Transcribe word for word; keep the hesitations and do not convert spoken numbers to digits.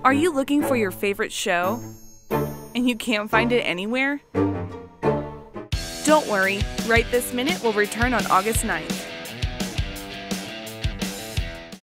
Are you looking for your favorite show and you can't find it anywhere? Don't worry, Right This Minute will return on August ninth.